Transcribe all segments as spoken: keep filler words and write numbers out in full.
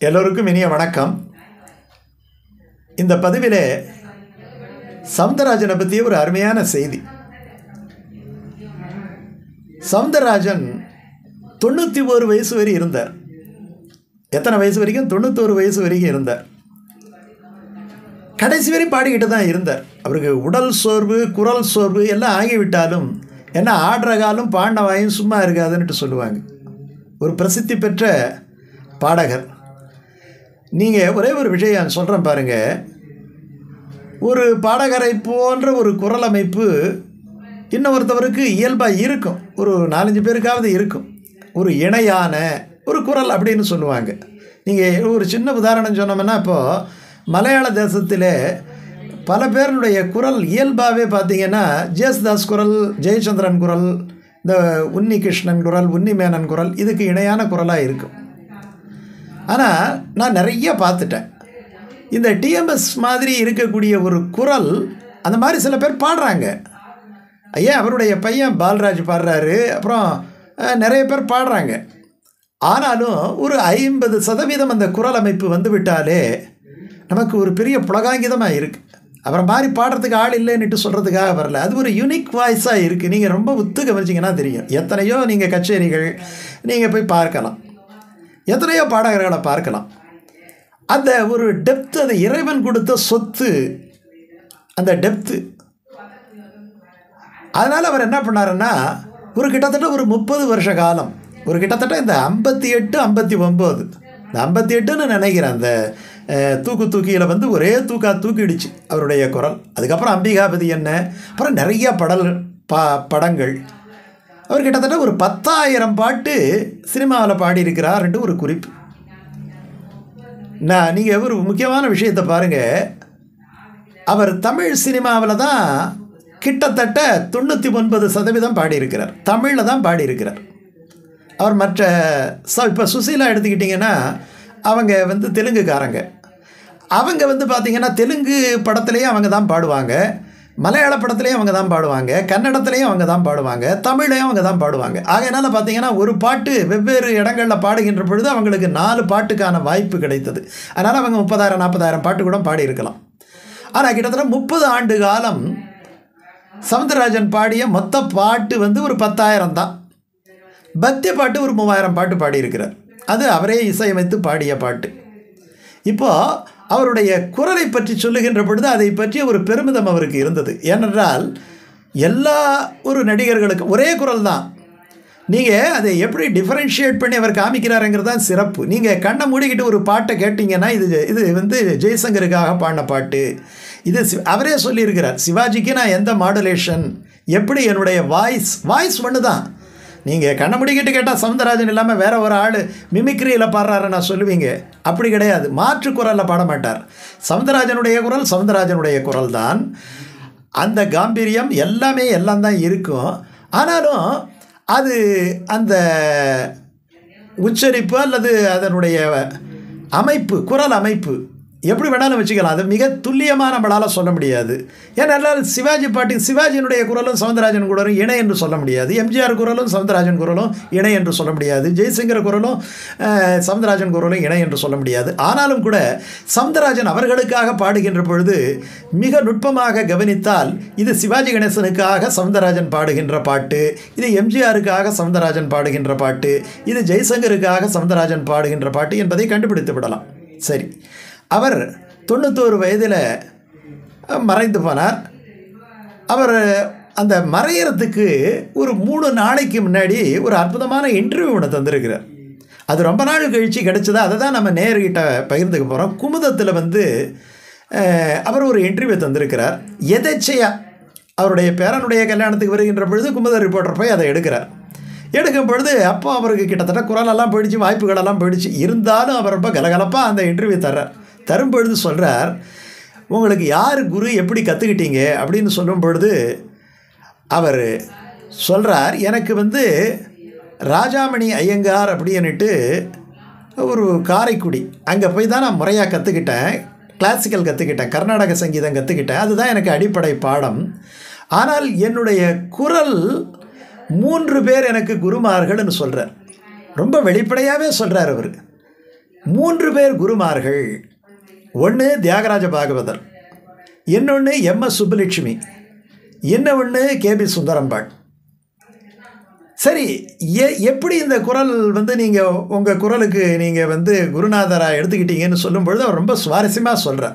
எல்லோருக்கும் இனிய வணக்கம். இந்த பதிவிலே சவுந்தரராஜனை பற்றிய ஒரு அருமையான செய்தி. சவுந்தரராஜன் தொண்ணூற்றி ஒரு வயசு வரை இருந்தார். எத்தனை வயசு வரைக்கும்? தொண்ணூத்தொரு வயசு வரைக்கும் இருந்தார். கடைசி வரை பாடிக்கிட்டு தான் இருந்தார். அவருக்கு உடல் சோர்வு, குரல் சோர்வு எல்லாம் ஆகிவிட்டாலும் என்ன ஆடுற காலம் பாடின வாயும் சும்மா இருக்காதுன்னுட்டு சொல்லுவாங்க. ஒரு பிரசித்தி பெற்ற பாடகர். நீங்கள் ஒரே ஒரு விஷயம் சொல்கிறேன் பாருங்கள். ஒரு பாடகரை போன்ற ஒரு குரல் அமைப்பு இன்னொருத்தவருக்கு இயல்பாக இருக்கும், ஒரு நாலஞ்சு பேருக்காவது இருக்கும். ஒரு இணையான ஒரு குரல் அப்படின்னு சொல்லுவாங்க. நீங்கள் ஒரு சின்ன உதாரணம் சொன்னோம்னா, இப்போது மலையாள தேசத்தில் பல பேருடைய குரல் இயல்பாகவே பார்த்திங்கன்னா, ஜேசுதாஸ் குரல், ஜெயச்சந்திரன் குரல், இந்த உன்னி கிருஷ்ணன் குரல், உன்னி மேனன் குரல் இதுக்கு இணையான குரலாக இருக்கும். ஆனால் நான் நிறைய பார்த்துட்டேன். இந்த டிஎம்எஸ் மாதிரி இருக்கக்கூடிய ஒரு குரல் அந்த மாதிரி சில பேர் பாடுறாங்க. ஐயா, அவருடைய பையன் பால்ராஜ் பாடுறாரு, அப்புறம் நிறைய பேர் பாடுறாங்க. ஆனாலும் ஒரு ஐம்பது சதவீதம் அந்த குரல் அமைப்பு வந்து விட்டாலே நமக்கு ஒரு பெரிய புலகாங்கிதமாக இருக்குது. அப்புறம் மாதிரி பாடுறதுக்கு ஆள் இல்லைன்னுட்டு சொல்கிறதுக்காக வரல. அது ஒரு யூனிக் வாய்ஸாக இருக்குது. நீங்கள் ரொம்ப உத்து கவனிச்சிங்கன்னா தெரியும். எத்தனையோ நீங்கள் கச்சேரிகள் நீங்கள் போய் பார்க்கலாம், எத்தனையோ பாடகர்களை பார்க்கலாம். அந்த ஒரு டெப்த்து, அது இறைவன் கொடுத்த சொத்து, அந்த டெப்த்து. அதனால் அவர் என்ன பண்ணாருன்னா, ஒரு கிட்டத்தட்ட ஒரு முப்பது வருஷ காலம், ஒரு கிட்டத்தட்ட இந்த ஐம்பத்தி எட்டு ஐம்பத்தி ஒம்பது இந்த ஐம்பத்தி எட்டுன்னு நினைக்கிறேன், அந்த தூக்கு தூக்கியில் வந்து ஒரே தூக்கா தூக்கிடுச்சு அவருடைய குரல். அதுக்கப்புறம் அம்பிகாபதி என்ன, அப்புறம் நிறைய படல் பா படங்கள் அவர் கிட்டத்தட்ட ஒரு பத்தாயிரம் பாட்டு சினிமாவில் பாடியிருக்கிறார்ன்ட்டு ஒரு குறிப்பு. நான் நீங்கள் ஒரு முக்கியமான விஷயத்தை பாருங்கள். அவர் தமிழ் சினிமாவில் தான் கிட்டத்தட்ட தொண்ணூற்றி ஒன்பது சதவீதம் பாடியிருக்கிறார். தமிழில் தான் பாடியிருக்கிறார். அவர் மற்ற ச இப்போ சுசீலா எடுத்துக்கிட்டிங்கன்னா, அவங்க வந்து தெலுங்குக்காரங்க. அவங்க வந்து பார்த்திங்கன்னா தெலுங்கு படத்துலேயும் அவங்க தான் பாடுவாங்க, மலையாள படத்துலேயும் அவங்க தான் பாடுவாங்க, கன்னடத்துலேயும் அவங்க தான் பாடுவாங்க, தமிழையும் அவங்க தான் பாடுவாங்க. ஆகையினால பார்த்திங்கன்னா ஒரு பாட்டு வெவ்வேறு இடங்களில் பாடுகின்ற பொழுது அவங்களுக்கு நாலு பாட்டுக்கான வாய்ப்பு கிடைத்தது. அதனால் அவங்க முப்பதாயிரம் நாற்பதாயிரம் பாட்டு கூட பாடியிருக்கலாம். ஆனால் கிட்டத்தட்ட முப்பது ஆண்டு காலம் சவுந்தரராஜன் பாடிய மொத்த பாட்டு வந்து ஒரு பத்தாயிரம் தான். பக்தி பாட்டு ஒரு மூவாயிரம் பாட்டு பாடியிருக்கிறார். அது அவரே இசையமைத்து பாடிய பாட்டு. இப்போது அவருடைய குரலை பற்றி சொல்லுகின்ற பொழுது அதை பற்றிய ஒரு பெருமிதம் அவருக்கு இருந்தது. ஏனென்றால் எல்லா ஒரு நடிகர்களுக்கும் ஒரே குரல் தான். நீங்கள் அதை எப்படி டிஃபரன்ஷியேட் பண்ணி அவர் காமிக்கிறாருங்கிறது தான் சிறப்பு. நீங்கள் கண்ணை மூடிக்கிட்டு ஒரு பாட்டை கேட்டிங்கன்னா, இது இது வந்து ஜெய்சங்கருக்காக பாடின பாட்டு, இது அவரே சொல்லியிருக்கிறார். சிவாஜிக்கு நான் எந்த மாடுலேஷன், எப்படி என்னுடைய வாய்ஸ் வாய்ஸ் ஒன்று தான். நீங்கள் கண்ண முடிக்கிட்டு கேட்டால் சவுந்தரராஜன் இல்லாமல் வேறு ஒரு ஆள் மிமிக்ரியில் பாடுறாரு நான் சொல்லுவீங்க. அப்படி கிடையாது. மாற்று குரலில் பாட மாட்டார். சவுந்தரராஜனுடைய குரல் சவுந்தரராஜனுடைய குரல் தான். அந்த காம்பீரியம் எல்லாமே எல்லாம் தான் இருக்கும். ஆனாலும் அது அந்த உச்சரிப்பு அல்லது அதனுடைய அமைப்பு, குரல் அமைப்பு எப்படி வேணாலும் வச்சுக்கலாம். அது மிக துல்லியமாக நம்மளால் சொல்ல முடியாது. ஏன்னால் சிவாஜி பாட்டி, சிவாஜியினுடைய குரலும் சவுந்தரராஜன் குரலும் இணை என்று சொல்ல முடியாது. எம்ஜிஆர் குரலும் சவுந்தரராஜன் குரலும் இணை என்று சொல்ல முடியாது. ஜெய்சங்கர் குரலும் சவுந்தரராஜன் குரலும் இணை என்று சொல்ல முடியாது. ஆனாலும் கூட சவுந்தரராஜன் அவர்களுக்காக பாடுகின்ற பொழுது மிக நுட்பமாக கவனித்தால், இது சிவாஜி கணேசனுக்காக சவுந்தரராஜன் பாடுகின்ற பாட்டு, இது எம்ஜிஆருக்காக சவுந்தரராஜன் பாடுகின்ற பாட்டு, இது ஜெய்சங்கருக்காக சவுந்தரராஜன் பாடுகின்ற பாட்டு என்பதை கண்டுபிடித்து விடலாம். சரி, அவர் தொண்ணூத்தோரு வயதில் மறைந்து போனார். அவர் அந்த மறையிறதுக்கு ஒரு மூணு நாளைக்கு முன்னாடி ஒரு அற்புதமான இன்டர்வியூ ஒன்று தந்திருக்கிறார். அது ரொம்ப நாள் கழித்து கிடச்சதா, அதை தான் நம்ம நேர்கிட்ட பகிர்ந்துக்க போகிறோம். குமுதத்தில் வந்து அவர் ஒரு இன்டர்வியூ தந்திருக்கிறார். எதேச்சையாக அவருடைய பேரனுடைய கல்யாணத்துக்கு வருகின்ற பொழுது குமுத ரிப்போர்ட்டர் போய் அதை எடுக்கிறார். எடுக்கும் பொழுது அப்போ அவருக்கு கிட்டத்தட்ட குரலெல்லாம் போயிடுச்சு, வாய்ப்புகளெல்லாம் போயிடுச்சு. இருந்தாலும் அவர் ரொம்ப கலகலப்பாக அந்த இன்டர்வியூ தர்றார். தரும் பொழுது சொல்கிறார், உங்களுக்கு யார் குரு, எப்படி கற்றுக்கிட்டீங்க அப்படின்னு சொல்லும் பொழுது அவர் சொல்கிறார், எனக்கு வந்து ராஜாமணி ஐயங்கார் அப்படின்னுட்டு ஒரு காரைக்குடி, அங்கே போய் தான் நான் முறையாக கற்றுக்கிட்டேன், கிளாசிக்கல் கற்றுக்கிட்டேன், கர்நாடக சங்கீதம் கற்றுக்கிட்டேன். அதுதான் எனக்கு அடிப்படை பாடம். ஆனால் என்னுடைய குரல் மூன்று பேர் எனக்கு குருமார்கள்னு சொல்கிறார். ரொம்ப வெளிப்படையாகவே சொல்கிறார் அவர். மூன்று பேர் குருமார்கள். ஒன்று தியாகராஜ பாகவதர், இன்னொன்று எம் எஸ் சுப்புலட்சுமி, இன்னொன்று கே பி சுந்தரம்பாள். சரி, எ எப்படி இந்த குரல் வந்து நீங்கள் உங்கள் குரலுக்கு நீங்கள் வந்து குருநாதராக எடுத்துக்கிட்டீங்கன்னு சொல்லும்பொழுது அவர் ரொம்ப சுவாரஸ்யமாக சொல்கிறார்.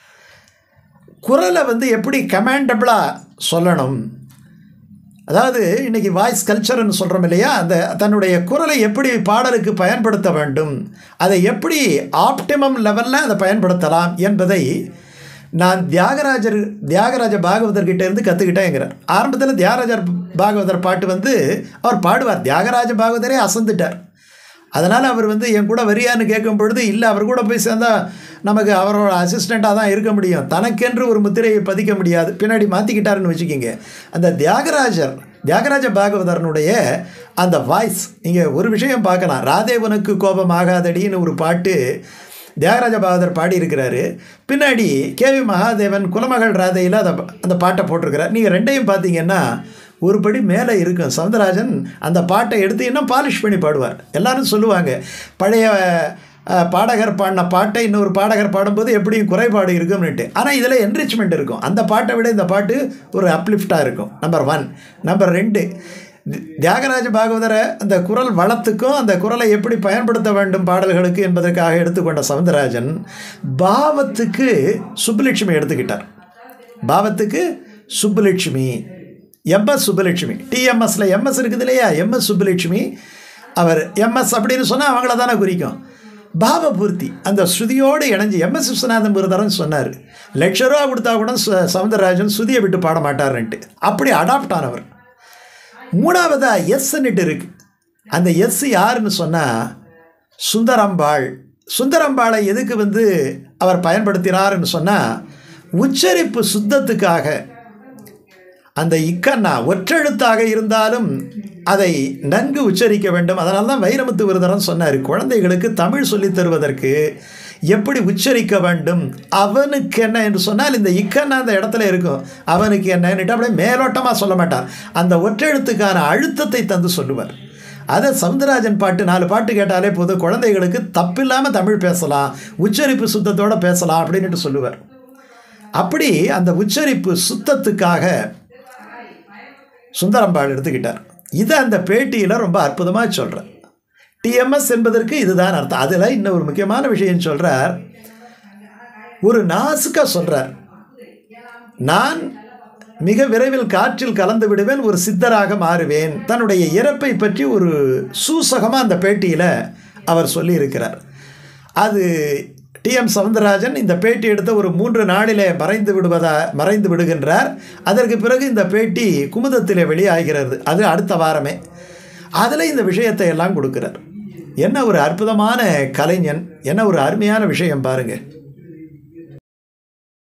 குரலை வந்து எப்படி கமாண்டபிளாக சொல்லணும், அதாவது இன்றைக்கி வாய்ஸ் கல்ச்சர்னு சொல்கிறோம் இல்லையா, அந்த தன்னுடைய குரலை எப்படி பாடலுக்கு பயன்படுத்த வேண்டும், அதை எப்படி ஆப்டிமம் லெவலில் அதை பயன்படுத்தலாம் என்பதை நான் தியாகராஜர் தியாகராஜ பாகவதர்கிட்ட இருந்து கற்றுக்கிட்டேங்கிறார். ஆரம்பத்தில் தியாகராஜர் பாகவதர் பாட்டு வந்து அவர் பாடுவார், தியாகராஜ பாகவதரே அசந்துட்டார். அதனால் அவர் வந்து என் கூட வரியான்னு கேட்கும் பொழுது, இல்லை அவர் கூட போய் சேர்ந்தால் நமக்கு அவரோட அசிஸ்டண்ட்டாக தான் இருக்க முடியும், தனக்கென்று ஒரு முத்திரையை பதிக்க முடியாது, பின்னாடி மாற்றிக்கிட்டாருன்னு வச்சுக்கிங்க. அந்த தியாகராஜர் தியாகராஜ பாகவதரனுடைய அந்த வாய்ஸ், நீங்கள் ஒரு விஷயம் பார்க்கலாம், ராதேவனுக்கு கோபம் ஆகாதடின்னு ஒரு பாட்டு தியாகராஜ பாகவதர் பாடியிருக்கிறாரு. பின்னாடி கே வி மகாதேவன் குலமகள் ராதையில் அதை அந்த பாட்டை போட்டிருக்கிறார். நீங்கள் ரெண்டையும் பார்த்தீங்கன்னா ஒரு படி மேலே இருக்கும். சவுந்தரராஜன் அந்த பாட்டை எடுத்து இன்னும் பாலிஷ் பண்ணி பாடுவார். எல்லோரும் சொல்லுவாங்க, பழைய பாடகர் பாடின பாட்டை இன்னொரு பாடகர் பாடும்போது எப்படியும் குறைபாடு இருக்கும்னுட்டு. ஆனால் இதில் என்ரிச்மெண்ட் இருக்கும். அந்த பாட்டை விட இந்த பாட்டு ஒரு அப்லிஃப்டாக இருக்கும். Number one. நம்பர் ரெண்டு, தியாகராஜ பாகவதரை அந்த குரல் வளத்துக்கும் அந்த குரலை எப்படி பயன்படுத்த வேண்டும் பாடல்களுக்கு என்பதற்காக எடுத்துக்கொண்ட சவுந்தரராஜன் பாவத்துக்கு சுப்புலட்சுமி எடுத்துக்கிட்டார். பாவத்துக்கு சுப்புலட்சுமி, எம் எஸ் சுப்புலட்சுமி, டிஎம்எஸ்ல எம்எஸ் இருக்குது இல்லையா, எம் எஸ் சுப்புலட்சுமி. அவர் எம்எஸ் அப்படின்னு சொன்னால் அவங்கள தானே குறிக்கும். பாவபூர்த்தி அந்த ஸ்ருதியோடு இணைஞ்சு எம் எஸ் விஸ்வநாதன் விருதரன் சொன்னார், லட்ச ரூபா கொடுத்தா கூட சவுந்தரராஜன் ஸ்ருதியை விட்டு பாட மாட்டார்ன்ட்டு. அப்படி அடாப்ட் ஆனவர். மூணாவதாக எஸ்ன்னுட்டு இருக்கு. அந்த எஸ் யாருன்னு சொன்னால் சுந்தரம்பாள். சுந்தரம்பாளை எதுக்கு வந்து அவர் பயன்படுத்தினார்னு சொன்னால் உச்சரிப்பு சுத்தத்துக்காக. அந்த இக்கண்ணா ஒற்றெழுத்தாக இருந்தாலும் அதை நன்கு உச்சரிக்க வேண்டும். அதனால தான் வைரமுத்து விருதரன் சொன்னார், குழந்தைகளுக்கு தமிழ் சொல்லித் தருவதற்கு எப்படி உச்சரிக்க வேண்டும், அவனுக்கு என்ன என்று சொன்னால் இந்த இக்கண்ணா அந்த இடத்துல இருக்கும், அவனுக்கு என்னன்னுட்டு அப்படியே மேலோட்டமாக சொல்ல மாட்டார், அந்த ஒற்றெழுத்துக்கான அழுத்தத்தை தந்து சொல்லுவார். அதை சவுந்தரராஜன் பாட்டு நாலு பாட்டு கேட்டாலே போதும், குழந்தைகளுக்கு தப்பில்லாமல் தமிழ் பேசலாம், உச்சரிப்பு சுத்தத்தோடு பேசலாம் அப்படின்ட்டு சொல்லுவார். அப்படி அந்த உச்சரிப்பு சுத்தத்துக்காக சுந்தரம்பாள் எடுத்துக்கிட்டார். இதை அந்த பேட்டியில் ரொம்ப அற்புதமாக சொல்கிறார். டிஎம்எஸ் என்பதற்கு இதுதான் அர்த்தம். அதில் இன்னும் ஒரு முக்கியமான விஷயம் சொல்கிறார், ஒரு நாசுக்காக சொல்கிறார், நான் மிக விரைவில் காற்றில் கலந்து விடுவேன், ஒரு சித்தராக மாறுவேன். தன்னுடைய இறப்பை பற்றி ஒரு சூசகமாக அந்த பேட்டியில் அவர் சொல்லியிருக்கிறார். அது டிஎம் சவுந்தரராஜன் இந்த பேட்டி எடுத்த ஒரு மூன்று நாளிலே மறைந்து விடுவதா மறைந்து விடுகின்றார். அதற்கு பிறகு இந்த பேட்டி குமுதத்திலே வெளியாகிறது, அது அடுத்த வாரமே. அதில் இந்த விஷயத்தை எல்லாம் கொடுக்குறார். என்ன ஒரு அற்புதமான கலைஞன், என்ன ஒரு அருமையான விஷயம் பாருங்கள்.